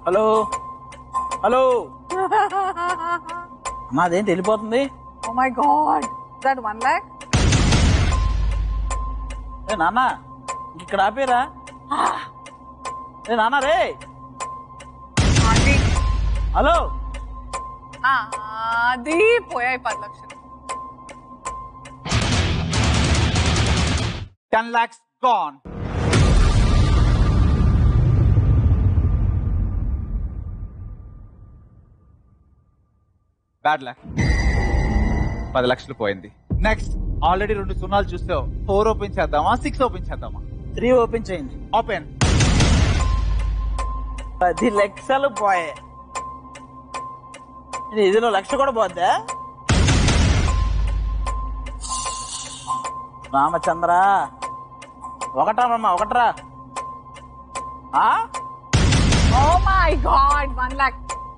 Hello hello నాదేంటి వెళ్ళిపోతుంది? Oh my god, that 1 lakh? ఏ నాన్న ఇక్కడ ఆపేరా? ఏ నాన్న రే, హలో. అది పోయాయి 10 లక్షలు. 10 lakhs gone. Bad luck. 10 లక్షలు పోయింది. నెక్స్ట్ ఆల్రెడీ 2 సున్నాలు చూసావు. 4 ఓపెన్ చేద్దామా, 6 ఓపెన్ చేద్దామా? 3 ఓపెన్ చేయండి. ఓపెన్. 10 లక్షలు పోయాయి. ఇదిలో 1 లక్ష కూడా పోద్దా? Ramachandra ఒకట్రా. Oh my god, 1 lakh.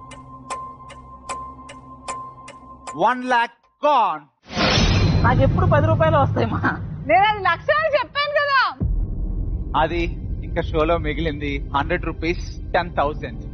1 lakh gone. నాకు ఎప్పుడు 10 రూపాయలు వస్తాయమ్మా. నేను అది 1 లక్ష అని చెప్పాను కదా. అది ఇంకా షోలో మిగిలింది 100 రూపీస్, 10,000.